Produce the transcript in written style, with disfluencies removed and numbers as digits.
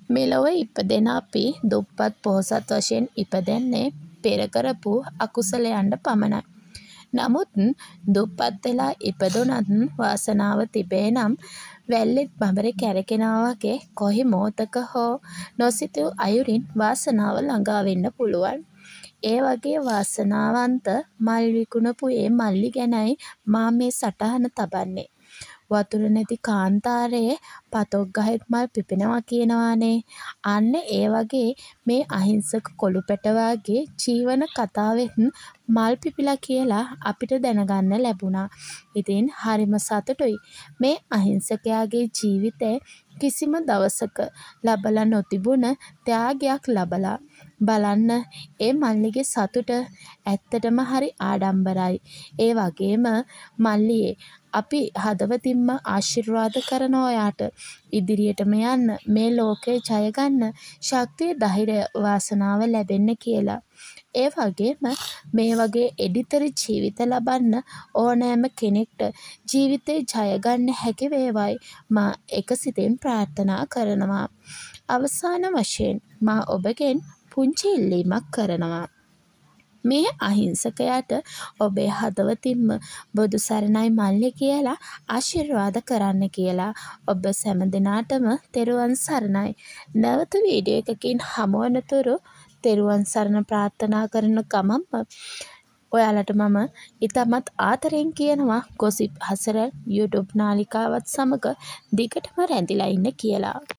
මෙලොව ඉපදෙන අපි දුප්පත් පොහොසත් වශයෙන් ඉපදෙන්නේ පෙර කරපු අකුසලයන්ට පමණයි. නමුත් දුප්පත් වෙලා ඉපදුනත් වාසනාව තිබේ නම් වැල්ලෙත් බඹරේ කැරකෙනවා වගේ කොයි මොහොතක හෝ නොසිතූ අයුරින් වාසනාව ළඟා වෙන්න පුළුවන්. ඒ වගේ වාසනාවන්ත මල් විකුණපු ඒ මල්ලි ගැනයි මා මේ සටහන තබන්නේ. වතුර නැති කාන්තාරයේ පතොක් ගහෙත් මල් පිපෙනවා කියනවානේ. අන්න ඒ වගේ මේ අහිංසක කොළු පැටවාගේ ජීවන කතාවෙත් මල් පිපිලා කියලා අපිට දැනගන්න ලැබුණා. ඉතින් හරිම සතුටුයි මේ අහිංසකයාගේ ජීවිතේ කිසිම දවසක ලබලා නොතිබුණ ත්‍යාගයක් ලබලා. බලන්න ඒ මල්ලිගේ සතුට ඇත්තටම හරි ආඩම්බරයි. ඒ වගේම මල්ලියේ අපි හදවතින්ම ආශිර්වාද කරන ඔයාට ඉදිරියටම යන්න මේ ලෝකේ ජය ගන්න ශක්තිය ධෛර්යය වාසනාව ලැබෙන්න කියලා. ඒ වගේම මේ වගේ එඩිතරි ජීවිත ලබන්න ඕනෑම කෙනෙක්ට ජීවිතේ ජය ගන්න හැකි වේවායි මා එකසිතින් ප්‍රාර්ථනා කරනවා. අවසාන වශයෙන් මා ඔබගෙන් පුංචි ඉල්ලීමක් කරනවා. මේ අහිංසකයාට ඔබේ හදවතින්ම බුදු සරණයි මල්ලි කියලා ආශිර්වාද කරන්න කියලා. ඔබ සෑම දිනාටම තෙරුවන් සරණයි. නැවත වීඩියෝ එකකින් හමු වනතුරු තෙරුවන් සරණ ප්‍රාර්ථනා කරන ගමන්ම ඔයාලට මම ඉතාමත් ආදරෙන් කියනවා ගොසිප් හසරල් YouTube නාලිකාවත් සමග දිගටම රැඳිලා ඉන්න කියලා.